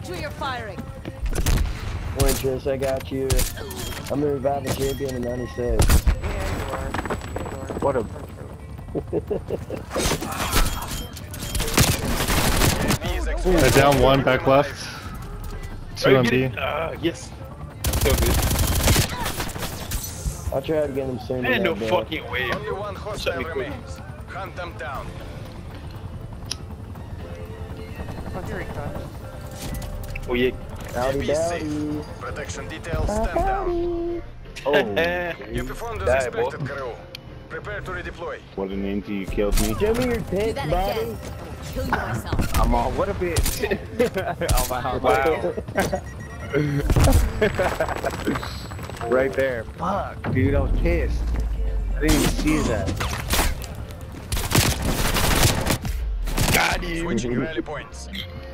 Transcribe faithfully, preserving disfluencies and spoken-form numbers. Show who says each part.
Speaker 1: Watch where you're firing.
Speaker 2: Waitress, I got you. I'm the reviving champion in ninety-six.
Speaker 3: Yeah, you are. You are.
Speaker 4: What a...
Speaker 5: They're down one, back left. Two on B.
Speaker 4: Uh, yes. So good.
Speaker 2: I'll try to get him soon.
Speaker 4: Man, no
Speaker 2: enough,
Speaker 4: fucking way.
Speaker 6: Only one hostile remains. Hunt them down.
Speaker 3: Oh, here he comes.
Speaker 4: Oh yeah.
Speaker 2: Howdy,
Speaker 6: Be safe.
Speaker 2: howdy.
Speaker 6: Protection details stand down.
Speaker 4: Oh.
Speaker 6: You performed as
Speaker 4: Die,
Speaker 6: expected,
Speaker 4: boss.
Speaker 6: crew. Prepare to redeploy.
Speaker 4: What an anti you killed me.
Speaker 2: Show me your
Speaker 1: Do
Speaker 2: tits,
Speaker 1: that
Speaker 2: buddy.
Speaker 1: again. Kill you myself.
Speaker 4: I'm on. What a bitch. Oh wow. Wow. Right there. Fuck, dude. I was pissed. I didn't even see that. Got you.
Speaker 6: Switching rally points.